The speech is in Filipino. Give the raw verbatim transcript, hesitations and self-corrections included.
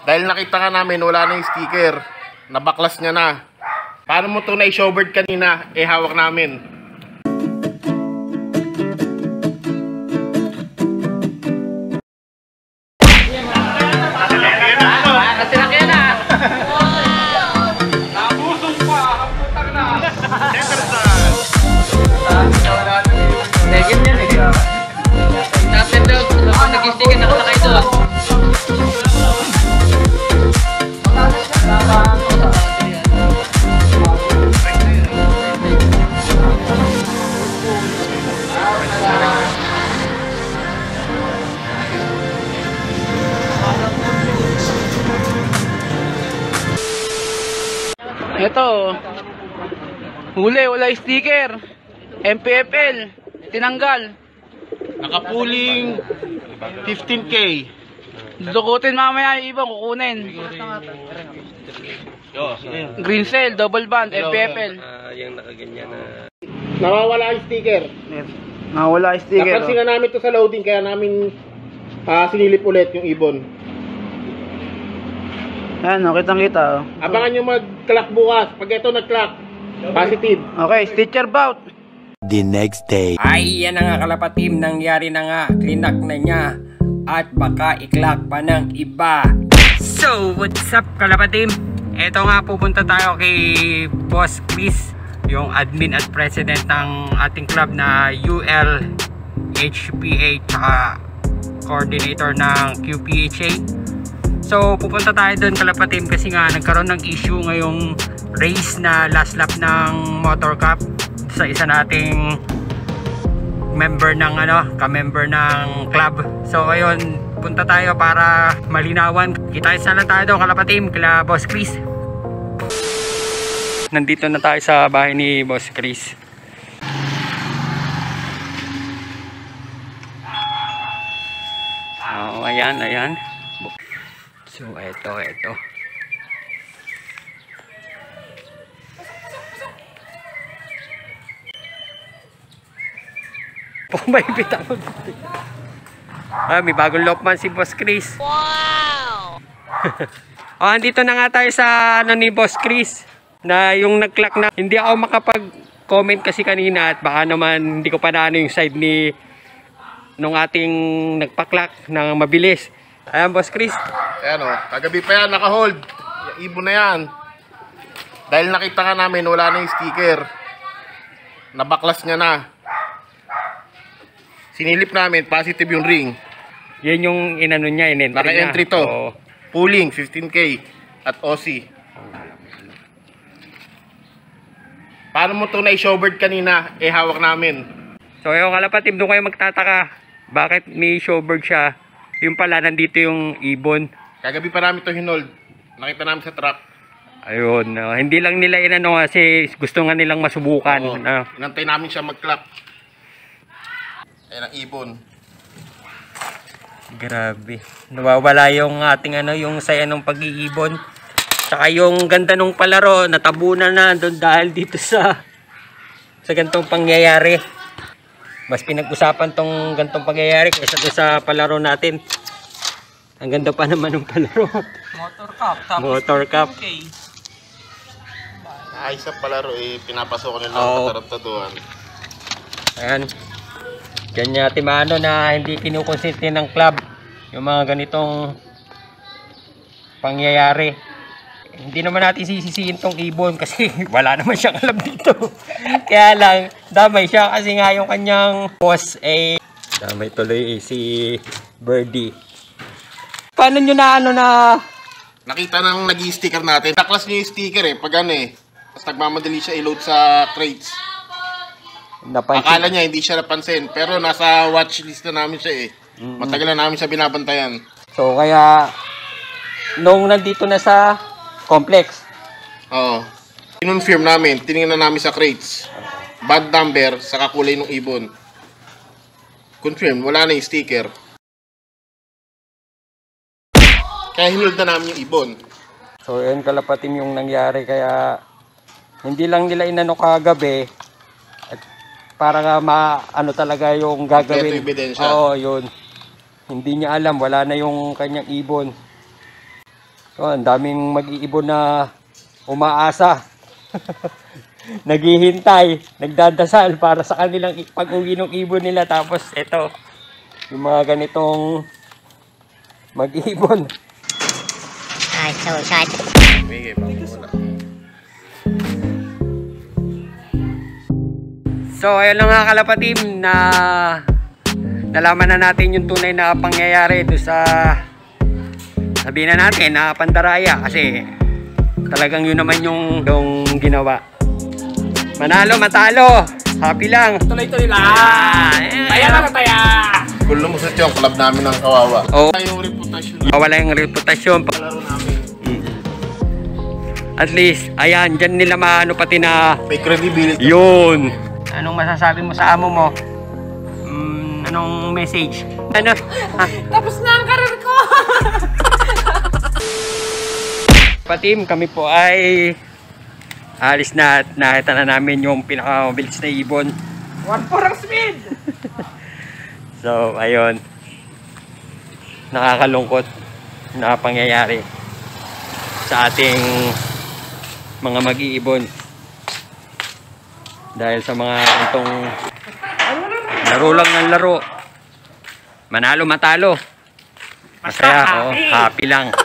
Dahil nakita ka namin wala na yung sticker, nabaklas niya na. Paano mo ito na-showboard kanina, eh hawak namin. Nasilakyan na! Nabusong pa! Ang putang na! Legend yan eh. Tapos daw, nag-sticker na kalakay doon. Ito, huli, wala sticker. M P F L, tinanggal. Nakapuling fifteen K. Dukutin mamaya yung ibang kukunin. Green cell, double band, M P F L. Uh, yung nakaganyan na... Nawawala yung sticker. Nawala yung sticker. Napansin nga namin ito sa loading, kaya namin uh, sinilip ulit yung ibon. Ano, kitang kita. Oh. Abangan nyo mag-clock bukas. Pag ito nag-clock, positive. Okay, stitcher bout. The next day. Ay, yan na nga kalapatim. Nangyari na nga. Klinak na niya. At baka i-clock pa ng iba. So, what's up kalapatim? Eto nga, pupunta tayo kay Boss Chris, yung admin at president ng ating club na U L H P A tsaka coordinator ng Q P H A. So pupunta tayo doon kalapatim kasi nga nagkaroon ng issue ngayong race na last lap ng Motor Cup sa isa nating member ng ano, ka-member ng club. So ayun, punta tayo para malinawan. Kita sa lang tayo doon kalapatim kila Boss Chris. Nandito na tayo sa bahay ni Boss Chris. Oh, ayan, ayan. So, eto, eto. Pumaybit ako. Ah, may bagong lockman si Boss Chris. Wow! Oh, andito na nga tayo sa ano ni Boss Chris. Na yung nag-clock na. Hindi ako makapag-comment kasi kanina at baka naman hindi ko pa naano yung side ni nung ating nagpa-clock na mabilis. Ayan, Boss Chris. Ayan o, kagabi pa yan, naka-hold. Yung ibon na yan. Dahil nakita ka namin, wala na yung sticker. Nabaklas niya na. Sinilip namin, positive yung ring. Yan yung inano niya, in-entry niya. Naka-entry to. Oo. Pooling, fifteen K. At O C. Paano mo ito na-showboard kanina, eh hawak namin. So yung kalapatim, doon kayo magtataka. Bakit may showboard siya? Yung pala, nandito yung ibon. Kagabi pa namin ito hinold. Nakita namin sa truck. Ayun, uh, hindi lang nila inano kasi gusto nga nilang masubukan. Oo, Uh, inantay namin siya mag-clock. Ayan ang ibon. Grabe. Nawawala yung ating ano, yung saya ng pag-iibon. Saka yung ganda ng palaro, natabunan na doon dahil dito sa sa gantong pangyayari. Mas pinag-usapan tong gantong pangyayari kaysa doon sa palaro natin. Ang ganda pa naman ng palaro. Motor Cup. Tapos Motor Cup. okay. Ayos sa palaro eh, pinapasok nila Oo. ang katarantaduhan. Ayan. Ganyan natin maano na hindi kinukonsente ng club yung mga ganitong pangyayari. Hindi naman natin sisisihin tong ibon kasi wala naman siyang alam dito. Kaya lang, damay siya kasi nga yung kanyang boss eh. Damay tuloy eh, si Birdie. Paano nyo na ano na... Nakita nang nag-i-sticker natin. Naklas niyo yung sticker eh, pag ano eh. Tapos nagmamadali siya i-load sa crates. Napansin. Akala niya hindi siya napansin. Pero nasa watchlist na namin siya eh. Mm-hmm. Matagal na namin siya binabantayan. So kaya, nung nandito na sa complex. Oo. Kinonfirm namin, tinignan namin sa crates. Bad number sa kakulay ng ibon. Confirm, wala na yung sticker. Kaya hinold na namin yung ibon. So yun kalapatim yung nangyari kaya hindi lang nila inano kagabi at para nga maano talaga yung gagawin. Kompleto ebidensya. Oo, yun. Hindi niya alam, wala na yung kanyang ibon. So, ang daming mag-iibon na umaasa. Naghihintay, nagdadasal para sa kanilang i- pag-uwi ng ibon nila. Tapos ito, yung mga ganitong mag-iibon. Ah, so sad. May wala. So, ayun lang nga kalapatim na nalaman na natin yung tunay na pangyayari doon sa sabihin na natin na pandaraya kasi talagang yun naman yung, yung ginawa. Manalo, matalo. Happy lang. Tuloy-tuloy lang. Ah, Taya lang, taya. Kulo mo sa tiyong, club namin ng kawawa. Oo. Yung reputasyon na Wala yung reputasyon. laro namin. At least, ayan, dyan nila maano pati na May credibility. yun. Anong masasabi mo sa amo mo? Mm, anong message? Ano? Ah, Tapos na ang karir ko. Patim, kami po ay alis na at nakita na namin yung pinakamabilis na ibon. One for ang speed. So, ayun. Nakakalungkot na pangyayari sa ating mga mag-iibon. Dahil sa mga itong laro lang ng laro. Manalo, matalo. Masaya, oh, happy lang.